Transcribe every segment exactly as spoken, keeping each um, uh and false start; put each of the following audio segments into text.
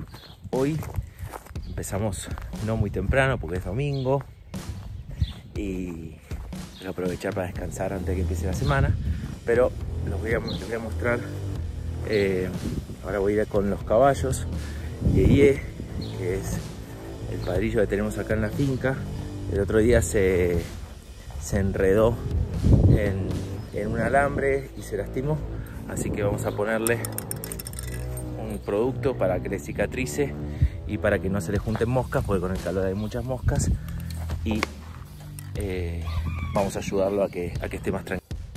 Hoy empezamos no muy temprano porque es domingo y voy a aprovechar para descansar antes de que empiece la semana, pero los voy a, les voy a mostrar. Eh, ahora voy a ir con los caballos. Yeye, que es el padrillo que tenemos acá en la finca, el otro día se, se enredó en, en un alambre y se lastimó, así que vamos a ponerle un producto para que le cicatrice y para que no se le junten moscas, porque con el calor hay muchas moscas, y eh, vamos a ayudarlo a que, a que esté más tranquilo.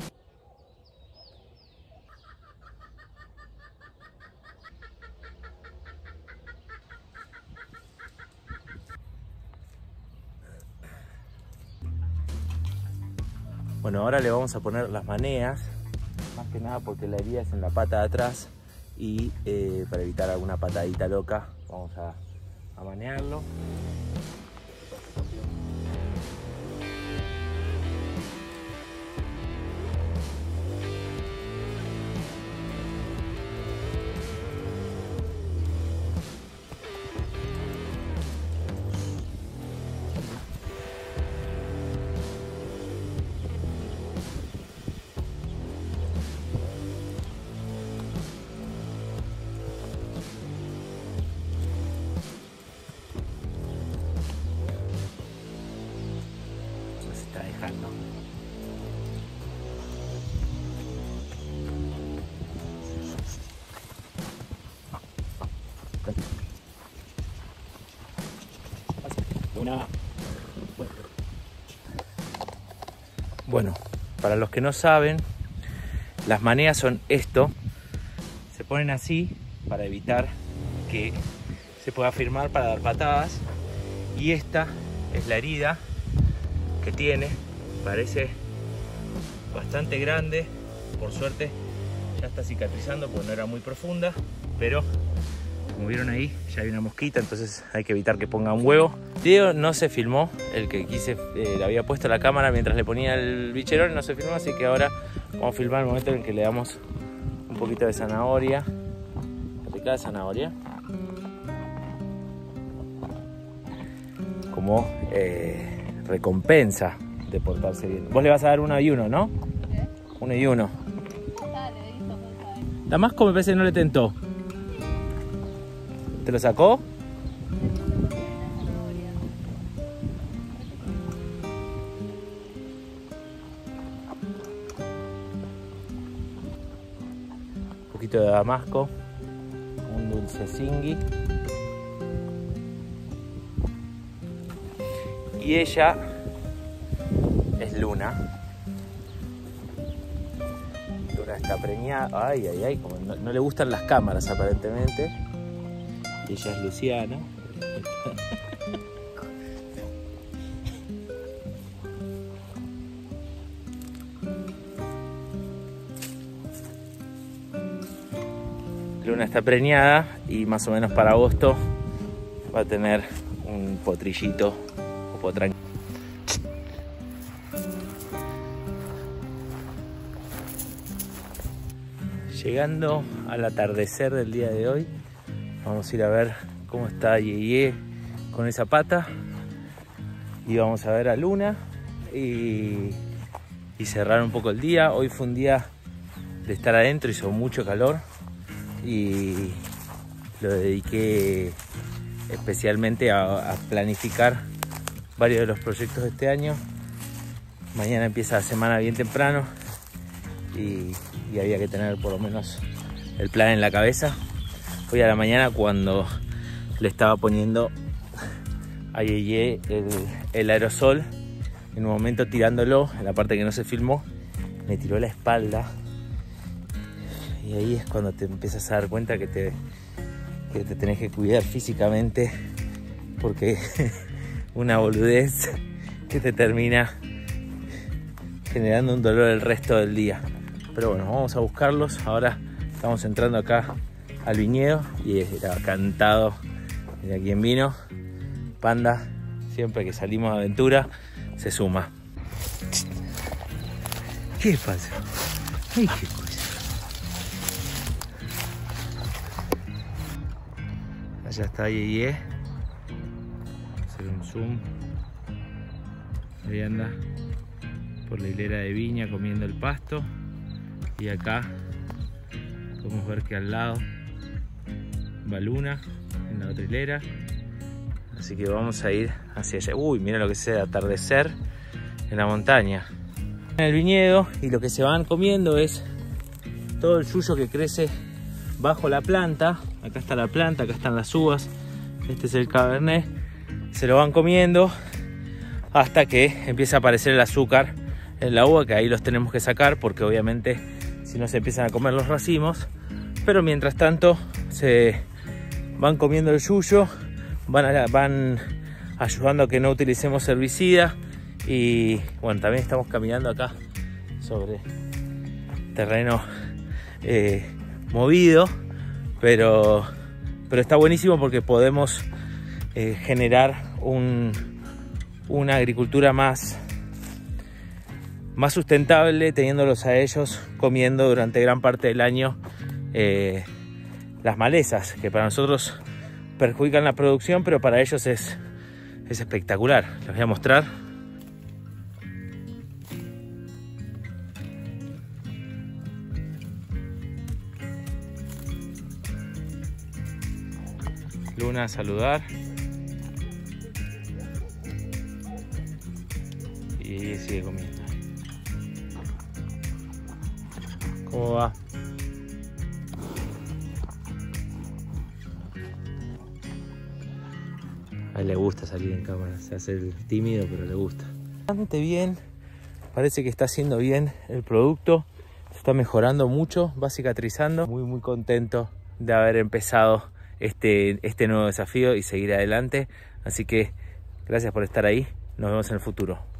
Bueno, ahora le vamos a poner las maneas, más que nada porque la herida es en la pata de atrás y eh, para evitar alguna patadita loca vamos a, a manearlo. Dejando. Una. Bueno, para los que no saben, las maneas son esto. Se ponen así para evitar que se pueda firmar para dar patadas. Y esta es la herida que tiene. Parece bastante grande, por suerte ya está cicatrizando porque no era muy profunda, pero como vieron ahí ya hay una mosquita, entonces hay que evitar que ponga un huevo. El video no se filmó, el que quise eh, le había puesto la cámara mientras le ponía el bicherón, no se filmó, así que ahora vamos a filmar el momento en que le damos un poquito de zanahoria, picada de zanahoria, como eh, recompensa de portarse bien. Vos le vas a dar uno y uno, ¿no? ¿Eh? Uno y uno. Dale, listo, pues. Damasco me parece que no le tentó. ¿Te lo sacó? Un poquito de damasco. Un dulce zingui. Y ella es Luna. Luna está preñada. Ay, ay, ay, como no, no le gustan las cámaras aparentemente. Y ella es Luciana. Luna está preñada y más o menos para agosto va a tener un potrillito o potranquito. Llegando al atardecer del día de hoy, vamos a ir a ver cómo está Yeye con esa pata y vamos a ver a Luna y, y cerrar un poco el día. Hoy fue un día de estar adentro, hizo mucho calor y lo dediqué especialmente a, a planificar varios de los proyectos de este año. Mañana empieza la semana bien temprano y, y había que tener por lo menos el plan en la cabeza. Hoy a la mañana, cuando le estaba poniendo a Yeye el, el aerosol, en un momento tirándolo, en la parte que no se filmó, me tiró la espalda y ahí es cuando te empiezas a dar cuenta que te, que te tenés que cuidar físicamente, porque una boludez que te termina generando un dolor el resto del día. Pero bueno, vamos a buscarlos. Ahora estamos entrando acá al viñedo y era cantado. Mira quién vino. Panda, siempre que salimos de aventura, se suma. ¿Qué pasa? Ay, qué cosa. Allá está Yeye. Hacer un zoom. Ahí anda por la hilera de viña comiendo el pasto. Y acá podemos ver que al lado va Luna en la otra hilera. Así que vamos a ir hacia allá. Uy, mira lo que es el atardecer en la montaña. En el viñedo, y lo que se van comiendo es todo el yuyo que crece bajo la planta. Acá está la planta, acá están las uvas. Este es el cabernet. Se lo van comiendo hasta que empieza a aparecer el azúcar en la uva, que ahí los tenemos que sacar porque obviamente si no se empiezan a comer los racimos. Pero mientras tanto se van comiendo el yuyo, van, a, van ayudando a que no utilicemos herbicida. Y bueno, también estamos caminando acá sobre terreno eh, movido, pero, pero está buenísimo porque podemos eh, generar un, una agricultura más, más sustentable, teniéndolos a ellos comiendo durante gran parte del año eh, las malezas, que para nosotros perjudican la producción, pero para ellos es, es espectacular. Les voy a mostrar. Luna a saludar. Y sigue comiendo. ¿Cómo va? A él le gusta salir en cámara, se hace el tímido, pero le gusta. Bastante bien, parece que está haciendo bien el producto, se está mejorando mucho, va cicatrizando. Muy muy contento de haber empezado este, este nuevo desafío y seguir adelante. Así que gracias por estar ahí, nos vemos en el futuro.